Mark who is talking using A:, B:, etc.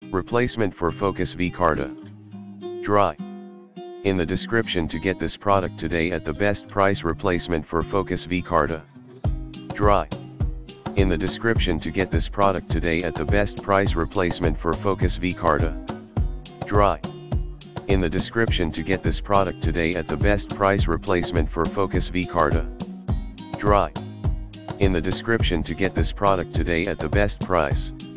A: Replacement for Focus V Carta. Dry. In the description to get this product today at the best price. Replacement for Focus V Carta. Dry. In the description to get this product today at the best price. Replacement for Focus V Carta. Dry. In the description to get this product today at the best price. Replacement for Focus V Carta. Dry. In the description to get this product today at the best price.